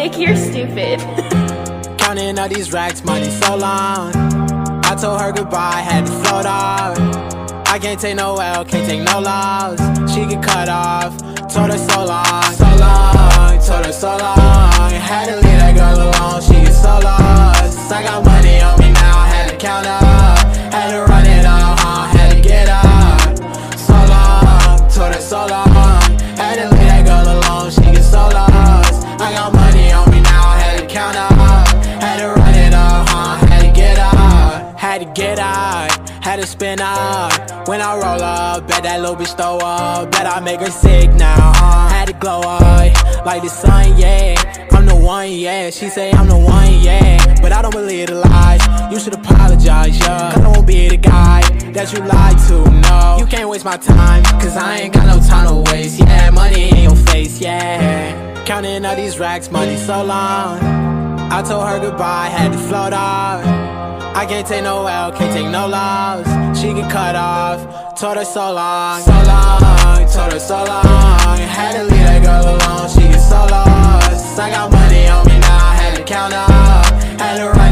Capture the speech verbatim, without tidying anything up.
Nick, you're stupid. Counting all these racks, money so long. I told her goodbye, had to float off. I can't take no L, can't take no loss. She get cut off, told her so long, so long, told her so long. Had to leave that girl alone, she get so lost. I got money on me now, had to count up. Had to run it up, huh? Had to get up. So long, told her so long. Had to leave that girl alone, she get so lost. I got money on me now, had to count up. Had to run it up, huh? Had to get up. Had to get up, had to spin up. When I roll up, bet that little bitch throw up. Bet I make her sick now, uh. Had to glow up, like the sun, yeah. I'm the one, yeah. She say I'm the one, yeah. But I don't believe the lies. You should apologize, yeah. Cause I won't be the guy that you lied to, no. You can't waste my time, cause I ain't got no time to waste. Yeah, money in your face, yeah. Counting all these racks, money so long. I told her goodbye, had to float off. I can't take no L, can't take no loss. She get cut off, told her so long, so long, told her so long. Had to leave that girl alone, she get so lost. I got money on me now, had to count up. Had to run